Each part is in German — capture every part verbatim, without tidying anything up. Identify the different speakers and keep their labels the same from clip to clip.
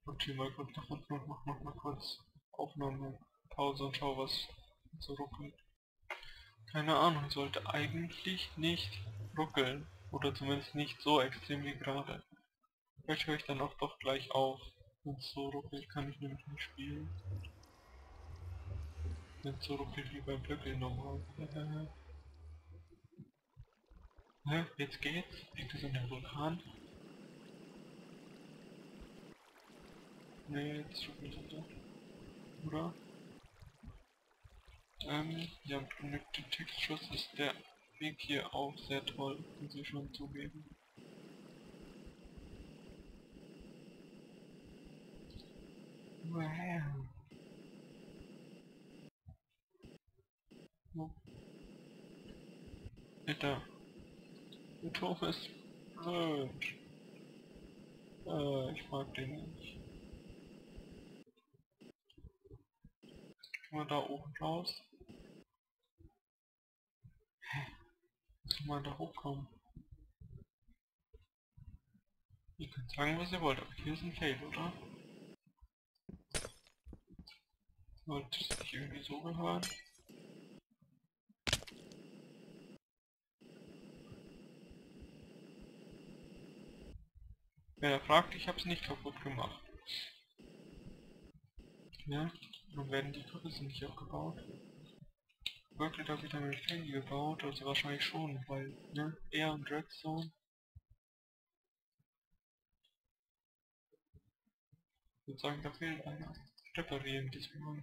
Speaker 1: Okay, mal kurz nach unten und mach noch mal kurz Aufnahme, Pause und schau, was so ruckelt. Keine Ahnung, sollte eigentlich nicht ruckeln. Oder zumindest nicht so extrem wie gerade. Vielleicht höre ich dann auch doch gleich auf. Wenn es so ruckelt, kann ich nämlich nicht spielen. Wenn es so ruckelt wie beim Blöckel normal. Hä? Jetzt geht's? Liegt das an dem Vulkan? Ne, jetzt ruckelt es doch. Oder? Ähm, ja, mit dem Textschuss ist der Weg hier auch sehr toll, muss ich schon zugeben. Wow. Oh. Alter, der Turm ist blöd. Äh, ich mag den nicht. Kann man da oben raus? Kann man da hochkommen? Ihr könnt sagen, was ihr wollt, aber hier ist ein Fail, oder? Wollte es nicht irgendwie so gehören? Wer fragt, ich hab's nicht kaputt gemacht. Ja? Dann werden die Kulissen nicht abgebaut. Wirklich da wieder mit Handy gebaut, also wahrscheinlich schon, weil, ne? Air und Redstone. Ich würde sagen, da fehlt einer. Reparieren diesmal.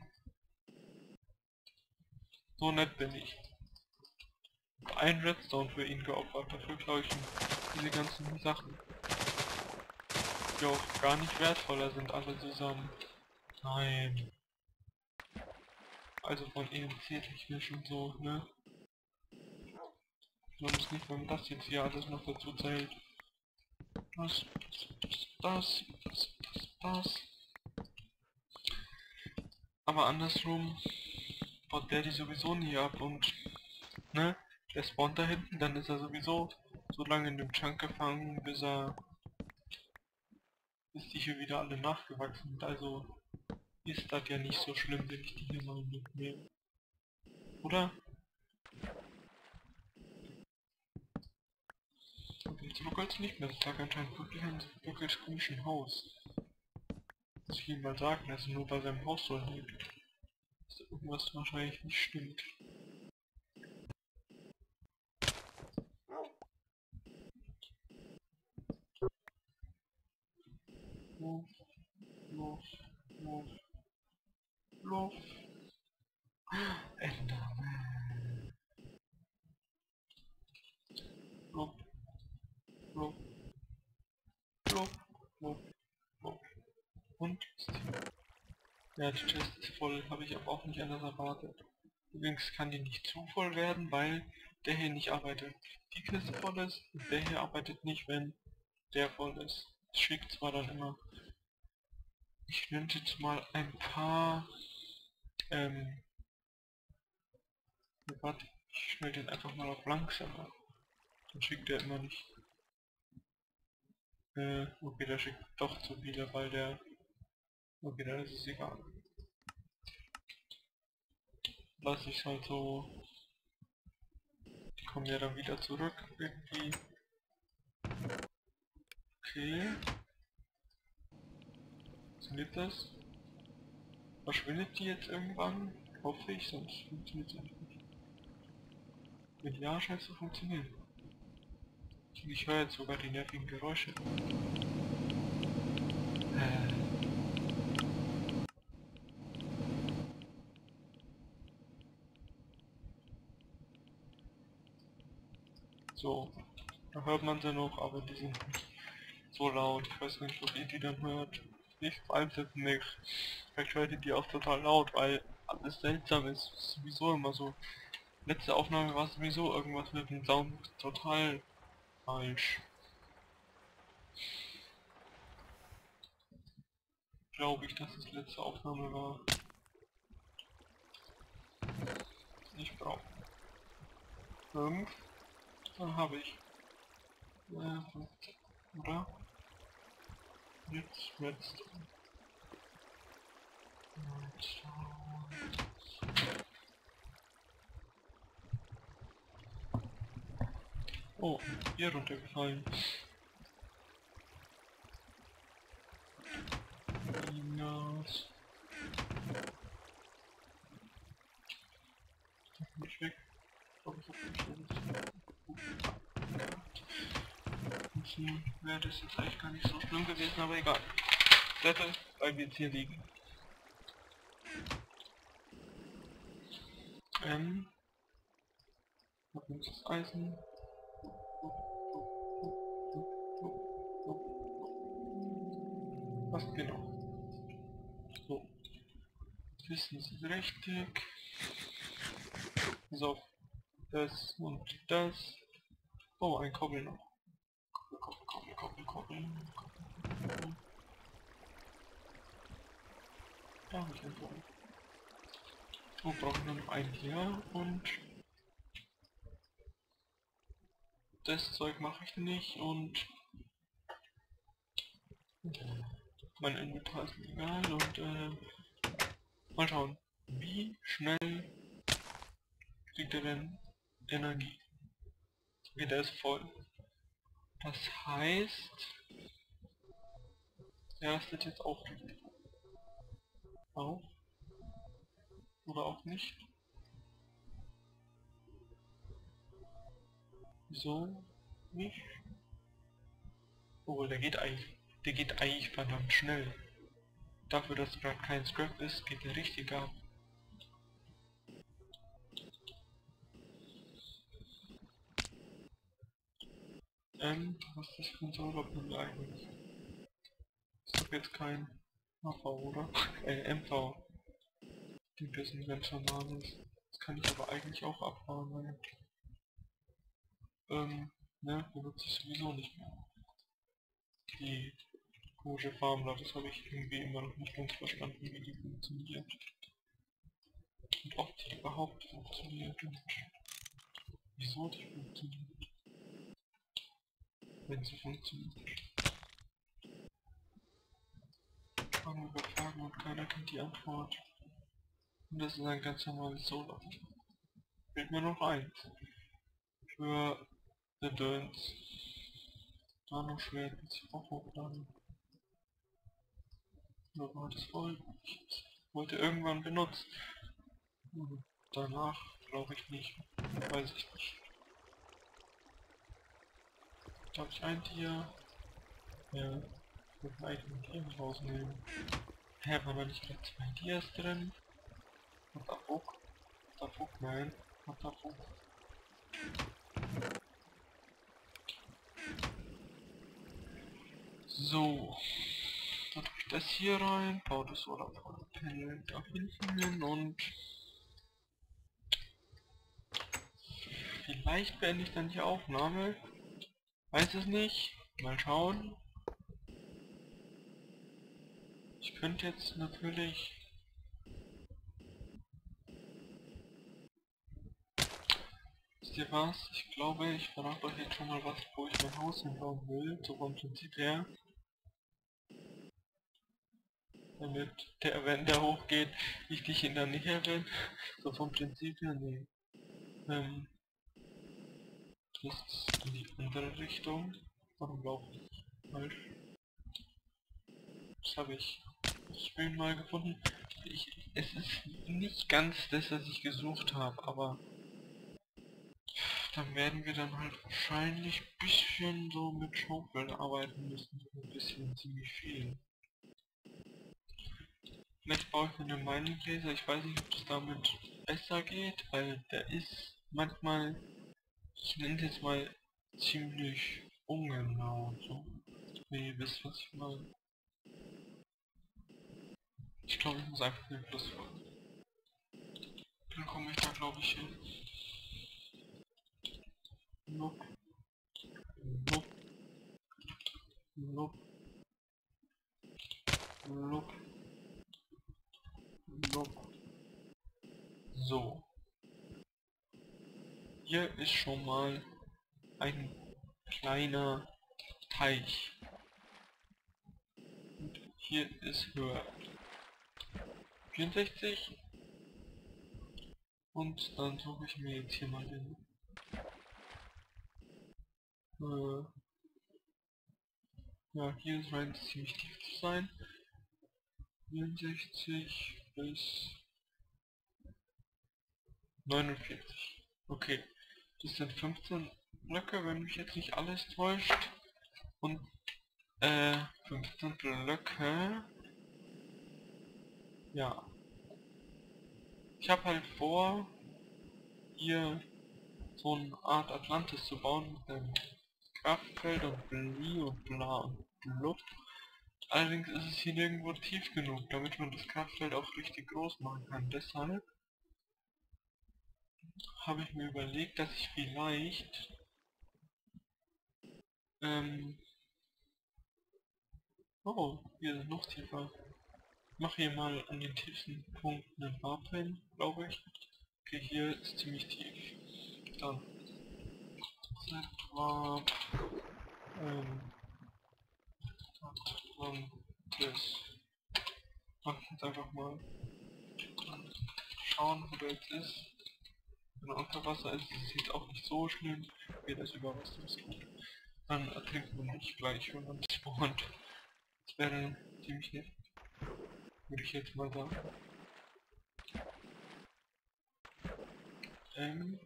Speaker 1: So nett bin ich. Ein Redstone für ihn geopfert, dafür glaube ich diese ganzen Sachen. Die auch gar nicht wertvoller sind alle zusammen. Nein. Also von E M C-technisch und so, ne? Sonst nicht, wenn das jetzt hier alles noch dazu zählt. Das, das, das, das, das, das. Aber andersrum baut der die sowieso nie ab und, ne? Der spawnt da hinten, dann ist er sowieso so lange in dem Chunk gefangen, bis er, bis die hier wieder alle nachgewachsen sind. Also ist das ja nicht so schlimm, wenn ich die hier mal mitnehme. Oder? Okay, jetzt ruckelt's nicht mehr. Das lag anscheinend wirklich an diesem wirklich komischen Haus. Muss ich ihm mal sagen, dass er nur bei seinem Haus so liegt. Dass da irgendwas wahrscheinlich nicht stimmt. Los, los, los, los. Enderman. Flop, flop, flop, flop, flop. Und? Ja, die Chest ist voll, habe ich aber auch nicht anders erwartet. Übrigens kann die nicht zu voll werden, weil der hier nicht arbeitet. Die Kiste voll ist und der hier arbeitet nicht, wenn der voll ist. Das schickt zwar dann immer. Ich nenne jetzt mal ein paar. Ähm. Warte, ich stelle den einfach mal auf langsamer. Dann schickt der immer nicht. Äh, okay, der schickt doch zu viele, weil der. Okay, dann ist es egal. Lass ich halt so. Die kommen ja dann wieder zurück irgendwie. Okay. Funktioniert das? Verschwindet die jetzt irgendwann? Hoffe ich, sonst funktioniert es einfach nicht. Wenn ja, scheint es zu funktionieren. Ich höre jetzt sogar die nervigen Geräusche. Äh. So, da hört man sie noch, aber die sind nicht so laut. Ich weiß nicht, ob ihr die dann hört. Ich weiß jetzt nicht. Vielleicht hört ihr die auch total laut, weil alles seltsam ist. Ist sowieso immer so. Letzte Aufnahme war sowieso irgendwas mit dem Sound total falsch. Glaube ich, dass es letzte Aufnahme war. Ich brauche fünf. Dann habe ich. Äh, oder? Jetzt, jetzt. Oh, hier runtergefallen. Hinaus. Nicht weg. Ich glaube, ich habe nicht schon. Wäre das jetzt eigentlich gar nicht so schlimm gewesen, aber egal. Settle, weil wir jetzt hier liegen. Ähm. Hab uns das Eisen. Was genau? So. Wissen Sie richtig. So. Das und das. Oh, ein Koppel noch. Koppel, Koppel, Koppel, Koppel, Koppel. Da habe ich ein Koppel. So, brauchen wir noch ein hier und das Zeug mache ich nicht und mein Inventar ist egal und äh, mal schauen, wie schnell kriegt er denn Energie? Okay, der ist voll. Das heißt, er rastet jetzt auch auf. Oder auch nicht. Wieso nicht? Obwohl, der geht eigentlich, der geht eigentlich verdammt schnell. Dafür, dass gerade kein Scrap ist, geht der richtig ab. Ähm, was ist das für ein Solarpanel eigentlich? Ist doch jetzt kein H V, oder? äh, M V. Die wissen, wenn es normal ist. Das kann ich aber eigentlich auch abfahren, weil, ähm, ne, benutze ich sowieso nicht mehr. Die komische Farmler, das habe ich irgendwie immer noch nicht ganz verstanden, wie die funktioniert. Und ob die überhaupt funktioniert und wieso die funktioniert. Wenn sie funktioniert. Fragen über Fragen und keiner kennt die Antwort. Und das ist ein ganz normales Solar. Fehlt mir noch eins. Für The Döns. Nano-Schwert muss ich auch hochladen. Oder war das voll? Ich wollte irgendwann benutzen. Hm. Danach glaube ich nicht. Weiß ich nicht. Da habe ich ein Tier. Ja. Ich würde eigentlich ein Tier nicht rausnehmen. Hä, waren da nicht gerade zwei Tiers drin? What the fuck? What the fuck, man? What the fuck? So. Dann tue ich das hier rein, baue das Solarpanel da hinten hin und vielleicht beende ich dann die Aufnahme. Weiß es nicht. Mal schauen. Ich könnte jetzt natürlich... Wisst ihr was? Ich glaube, ich verrate euch jetzt schon mal was, wo ich mein Haus hinbauen will. So vom Prinzip her. Damit der, wenn der hochgeht, ich nicht in der Nähe bin. So vom Prinzip her, nee. Ähm, das ist in die andere Richtung. Warum laufe ich falsch? Das habe ich ich bin mal gefunden. Ich, es ist nicht ganz das, was ich gesucht habe, aber dann werden wir dann halt wahrscheinlich ein bisschen so mit Schaufeln arbeiten müssen. So ein bisschen ziemlich viel. Vielleicht baue ich mir einen Mining Laser. Ich weiß nicht, ob das damit besser geht, weil der ist manchmal, ich nenne es jetzt mal, ziemlich ungenau und so. Wenn ihr wisst, was ich meine. Ich glaube, ich muss einfach den Plus folgen. Dann komme ich da, glaube ich, hin. Nope. Nope. Nope. Nope. Nope. So. Hier ist schon mal ein kleiner Teich. Und hier ist höher. vierundsechzig. Und dann suche ich mir jetzt hier mal den äh, ja, hier scheint es ziemlich tief zu sein. vierundsechzig bis neunundvierzig. Okay. Das sind fünfzehn Blöcke, wenn mich jetzt nicht alles täuscht. Und äh, fünfzehn Blöcke. Ja. Ich habe halt vor, hier so eine Art Atlantis zu bauen mit einem Kraftfeld und Bli und Bla und Blub. Allerdings ist es hier nirgendwo tief genug, damit man das Kraftfeld auch richtig groß machen kann. Deshalb habe ich mir überlegt, dass ich vielleicht ähm oh, hier ist noch tiefer. Ich mache hier mal an den tiefsten Punkt einen Warp hin, glaube ich. Okay, hier ist ziemlich tief. Dann Warp ähm Atlantis. Mach ich jetzt einfach mal. Dann schauen, wo der jetzt ist. Wenn er unter Wasser ist, ist es jetzt auch nicht so schlimm. Wie das über Wasser ist. Dann ertrinkt man nicht gleich, wenn man spawnt. Das wäre ziemlich nett. Würde ich jetzt mal sagen. Ähm.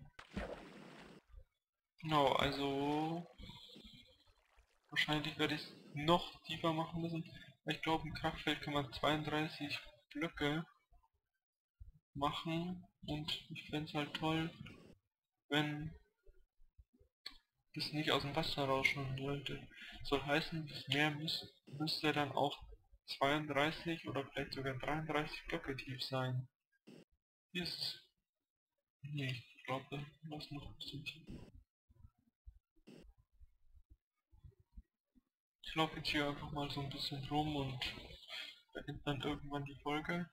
Speaker 1: Genau, also wahrscheinlich werde ich es noch tiefer machen müssen. Weil ich glaube, im Kraftfeld kann man zweiunddreißig Blöcke machen. Und ich fände es halt toll, wenn das nicht aus dem Wasser rausschauen sollte. Soll heißen, das Meer müß, müsste dann auch zweiunddreißig oder vielleicht sogar dreiunddreißig Blöcke tief sein. Hier ist es. Nee, ich glaube, das ist noch ein bisschen tief. Ich laufe jetzt hier einfach mal so ein bisschen rum und beende dann irgendwann die Folge.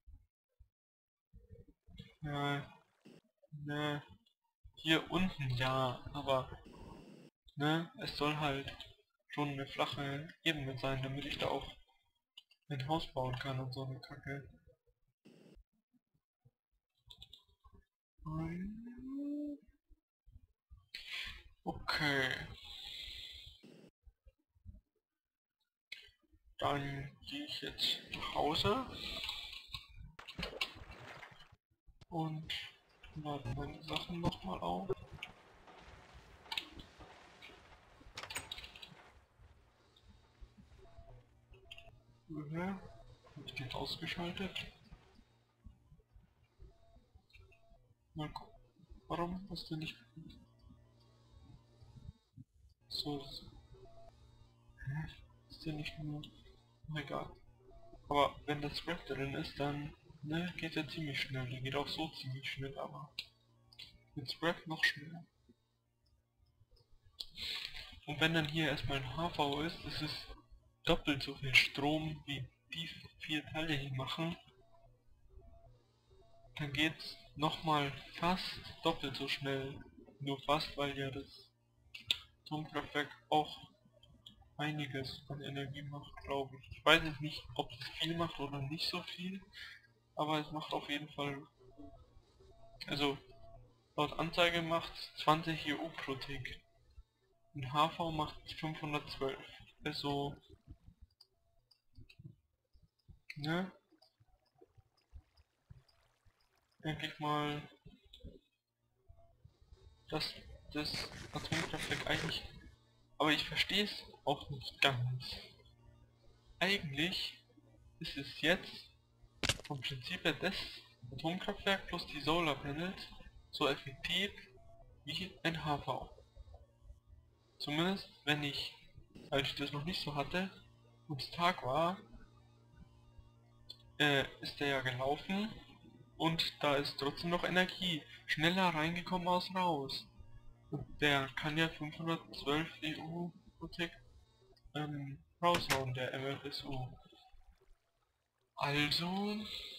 Speaker 1: Ja, ne, hier unten ja, aber ne, es soll halt schon eine flache Ebene sein, damit ich da auch ein Haus bauen kann und so eine Kacke. Okay. Dann gehe ich jetzt nach Hause und lade meine Sachen nochmal auf. Ja, habe ich den ausgeschaltet. Mal gucken, warum hast du nicht so. Hä? Ist der nicht nur. Oh, egal. Aber wenn das Scrap drin ist, dann ne, geht er ziemlich schnell. Der geht auch so ziemlich schnell, aber mit Scrap noch schneller. Und wenn dann hier erstmal ein H V ist, ist es doppelt so viel Strom wie die vier Teile hier machen. Dann geht's nochmal fast doppelt so schnell. Nur fast, weil ja das Atomkraftwerk auch einiges an Energie macht, glaube ich. Ich weiß jetzt nicht, ob es viel macht oder nicht so viel, aber es macht auf jeden Fall, also laut Anzeige macht zwanzig E U pro Tick. Ein H V macht fünfhundertzwölf. Also, ne, denke ich mal, dass das Atomkraftwerk eigentlich, aber ich verstehe es auch nicht ganz. Eigentlich ist es jetzt vom Prinzip her das Atomkraftwerk plus die Solarpanels so effektiv wie ein H V. Zumindest wenn ich, als ich das noch nicht so hatte und es Tag war, äh, ist der ja gelaufen und da ist trotzdem noch Energie schneller reingekommen als raus. Und der kann ja fünfhundertzwölf E U pro Tick ähm, raushauen, der M F S U. Also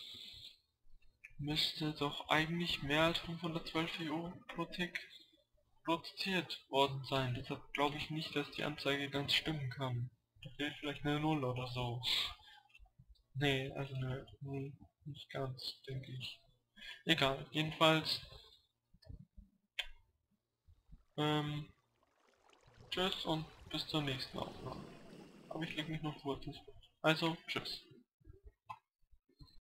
Speaker 1: müsste doch eigentlich mehr als fünfhundertzwölf E U pro Tick produziert worden sein. Deshalb glaube ich nicht, dass die Anzeige ganz stimmen kann. Da fehlt vielleicht eine Null oder so. Nee, also eine Null. Nicht ganz, denke ich. Egal, jedenfalls. Ähm, tschüss und bis zur nächsten Aufnahme. Aber ich lege mich noch kurz ins Wort. Also, tschüss.